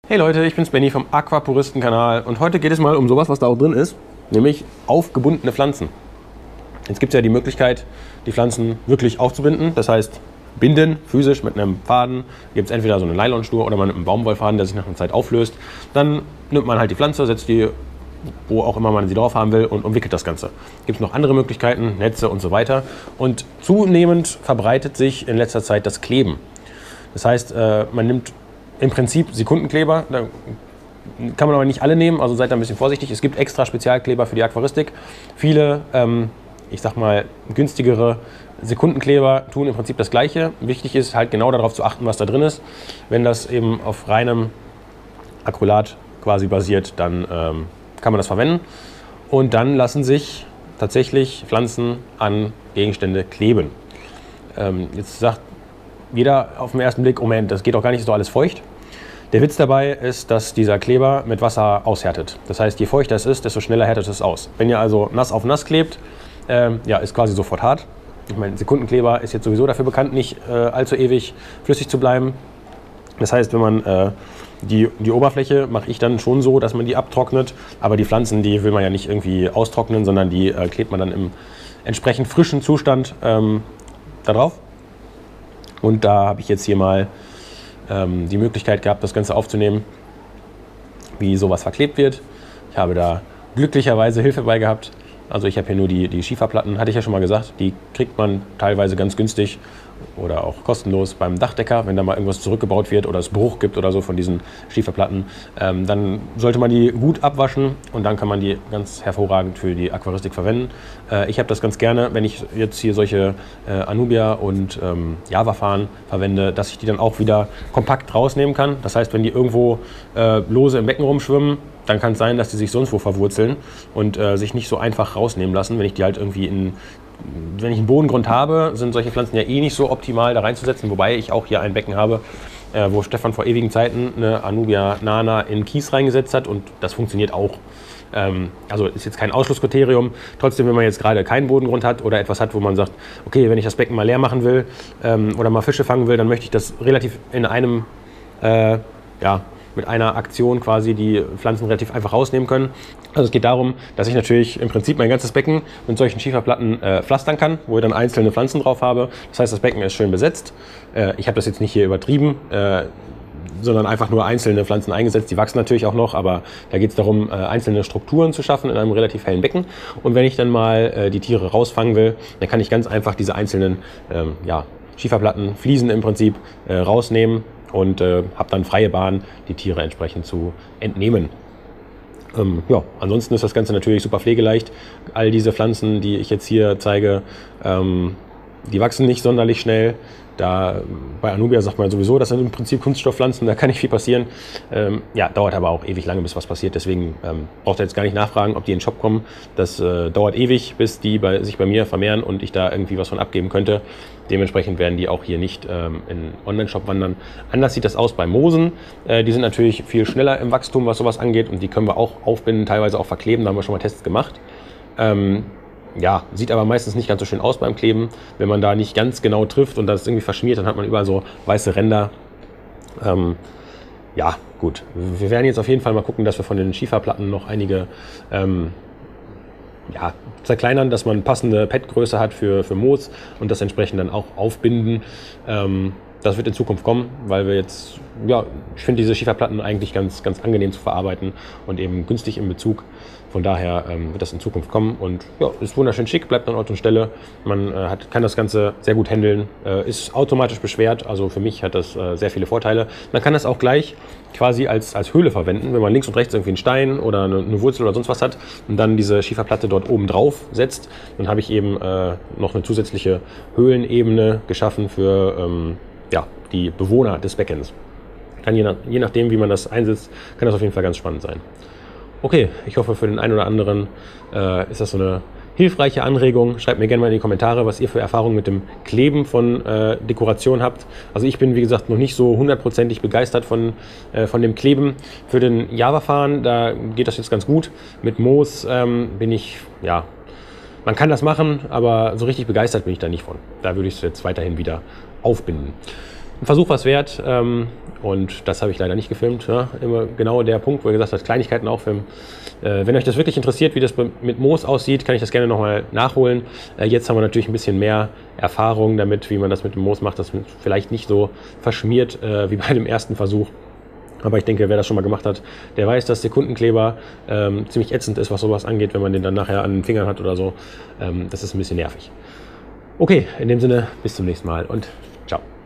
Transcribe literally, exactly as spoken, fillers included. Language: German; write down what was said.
Hey Leute, ich bin's Benny vom Aquapuristen-Kanal und heute geht es mal um sowas, was da auch drin ist, nämlich aufgebundene Pflanzen. Jetzt gibt es ja die Möglichkeit, die Pflanzen wirklich aufzubinden, das heißt binden, physisch mit einem Faden. Gibt es entweder so eine Nylonschnur oder man nimmt einen Baumwollfaden, der sich nach einer Zeit auflöst. Dann nimmt man halt die Pflanze, setzt die, wo auch immer man sie drauf haben will, und umwickelt das Ganze. Gibt es noch andere Möglichkeiten, Netze und so weiter. Und zunehmend verbreitet sich in letzter Zeit das Kleben. Das heißt, man nimmt im Prinzip Sekundenkleber, da kann man aber nicht alle nehmen, also seid da ein bisschen vorsichtig. Es gibt extra Spezialkleber für die Aquaristik. Viele, ähm, ich sag mal, günstigere Sekundenkleber tun im Prinzip das Gleiche. Wichtig ist halt genau darauf zu achten, was da drin ist. Wenn das eben auf reinem Acrylat quasi basiert, dann ähm, kann man das verwenden. Und dann lassen sich tatsächlich Pflanzen an Gegenstände kleben. Ähm, jetzt sagt jeder auf den ersten Blick, Moment, das geht doch gar nicht, ist doch alles feucht. Der Witz dabei ist, dass dieser Kleber mit Wasser aushärtet. Das heißt, je feuchter es ist, desto schneller härtet es aus. Wenn ihr also nass auf nass klebt, ähm, ja, ist quasi sofort hart. Ich meine, Sekundenkleber ist jetzt sowieso dafür bekannt, nicht äh, allzu ewig flüssig zu bleiben. Das heißt, wenn man äh, die, die Oberfläche mache ich dann schon so, dass man die abtrocknet. Aber die Pflanzen, die will man ja nicht irgendwie austrocknen, sondern die äh, klebt man dann im entsprechend frischen Zustand ähm, da drauf. Und da habe ich jetzt hier mal ähm, die Möglichkeit gehabt, das Ganze aufzunehmen, wie sowas verklebt wird. Ich habe da glücklicherweise Hilfe bei gehabt. Also ich habe hier nur die, die Schieferplatten, hatte ich ja schon mal gesagt, die kriegt man teilweise ganz günstig oder auch kostenlos beim Dachdecker, wenn da mal irgendwas zurückgebaut wird oder es Bruch gibt oder so von diesen Schieferplatten. Ähm, dann sollte man die gut abwaschen und dann kann man die ganz hervorragend für die Aquaristik verwenden. Äh, ich habe das ganz gerne, wenn ich jetzt hier solche äh, Anubia und ähm, Java-Farn verwende, dass ich die dann auch wieder kompakt rausnehmen kann. Das heißt, wenn die irgendwo äh, lose im Becken rumschwimmen, dann kann es sein, dass die sich sonst wo verwurzeln und äh, sich nicht so einfach rausnehmen lassen. Wenn ich die halt irgendwie in, wenn ich einen Bodengrund habe, sind solche Pflanzen ja eh nicht so optimal da reinzusetzen. Wobei ich auch hier ein Becken habe, äh, wo Stefan vor ewigen Zeiten eine Anubia nana in Kies reingesetzt hat und das funktioniert auch. Ähm, also ist jetzt kein Ausschlusskriterium. Trotzdem, wenn man jetzt gerade keinen Bodengrund hat oder etwas hat, wo man sagt, okay, wenn ich das Becken mal leer machen will ähm, oder mal Fische fangen will, dann möchte ich das relativ in einem, äh, ja, mit einer Aktion quasi die Pflanzen relativ einfach rausnehmen können. Also es geht darum, dass ich natürlich im Prinzip mein ganzes Becken mit solchen Schieferplatten äh, pflastern kann, wo ich dann einzelne Pflanzen drauf habe. Das heißt, das Becken ist schön besetzt. Äh, ich habe das jetzt nicht hier übertrieben, äh, sondern einfach nur einzelne Pflanzen eingesetzt. Die wachsen natürlich auch noch, aber da geht es darum, äh, einzelne Strukturen zu schaffen in einem relativ hellen Becken. Und wenn ich dann mal äh, die Tiere rausfangen will, dann kann ich ganz einfach diese einzelnen ähm, ja, Schieferplatten, Fliesen im Prinzip äh, rausnehmen und äh, habe dann freie Bahn, die Tiere entsprechend zu entnehmen. Ähm, ja, ansonsten ist das Ganze natürlich super pflegeleicht. All diese Pflanzen, die ich jetzt hier zeige, ähm, die wachsen nicht sonderlich schnell. Da, bei Anubia sagt man sowieso, das sind im Prinzip Kunststoffpflanzen, da kann nicht viel passieren. Ähm, ja, dauert aber auch ewig lange, bis was passiert. Deswegen ähm, braucht ihr jetzt gar nicht nachfragen, ob die in den Shop kommen. Das äh, dauert ewig, bis die bei, sich bei mir vermehren und ich da irgendwie was von abgeben könnte. Dementsprechend werden die auch hier nicht ähm, in den Online-Shop wandern. Anders sieht das aus bei Moosen. Äh, die sind natürlich viel schneller im Wachstum, was sowas angeht. Und die können wir auch aufbinden, teilweise auch verkleben. Da haben wir schon mal Tests gemacht. Ähm, Ja, sieht aber meistens nicht ganz so schön aus beim Kleben. Wenn man da nicht ganz genau trifft und das irgendwie verschmiert, dann hat man überall so weiße Ränder. Ähm, ja, gut. Wir werden jetzt auf jeden Fall mal gucken, dass wir von den Schieferplatten noch einige ähm, ja, zerkleinern, dass man passende Padgröße hat für, für Moos und das entsprechend dann auch aufbinden. Ähm, das wird in Zukunft kommen, weil wir jetzt, ja, ich finde diese Schieferplatten eigentlich ganz, ganz angenehm zu verarbeiten und eben günstig im Bezug. Von daher ähm, wird das in Zukunft kommen und ja, ist wunderschön schick, bleibt an Ort und Stelle. Man äh, hat, kann das Ganze sehr gut handeln, äh, ist automatisch beschwert, also für mich hat das äh, sehr viele Vorteile. Man kann das auch gleich quasi als, als Höhle verwenden, wenn man links und rechts irgendwie einen Stein oder eine, eine Wurzel oder sonst was hat und dann diese Schieferplatte dort oben drauf setzt. Dann habe ich eben äh, noch eine zusätzliche Höhlenebene geschaffen für ähm, ja, die Bewohner des Beckens. Kann je, nach, je nachdem, wie man das einsetzt, kann das auf jeden Fall ganz spannend sein. Okay, ich hoffe, für den einen oder anderen äh, ist das so eine hilfreiche Anregung. Schreibt mir gerne mal in die Kommentare, was ihr für Erfahrungen mit dem Kleben von äh, Dekoration habt. Also ich bin, wie gesagt, noch nicht so hundertprozentig begeistert von, äh, von dem Kleben. Für den Java-Farn, da geht das jetzt ganz gut. Mit Moos ähm, bin ich, ja, man kann das machen, aber so richtig begeistert bin ich da nicht von. Da würde ich es jetzt weiterhin wieder aufbinden. ein Versuch was wert. Ähm, und das habe ich leider nicht gefilmt. Ja? Immer genau der Punkt, wo ihr gesagt habt, Kleinigkeiten aufilmen. Äh, wenn euch das wirklich interessiert, wie das mit Moos aussieht, kann ich das gerne nochmal nachholen. Äh, jetzt haben wir natürlich ein bisschen mehr Erfahrung damit, wie man das mit dem Moos macht. Das vielleicht nicht so verschmiert äh, wie bei dem ersten Versuch. Aber ich denke, wer das schon mal gemacht hat, der weiß, dass Sekundenkleber ähm, ziemlich ätzend ist, was sowas angeht, wenn man den dann nachher an den Fingern hat oder so. Ähm, das ist ein bisschen nervig. Okay, in dem Sinne, bis zum nächsten Mal und ciao.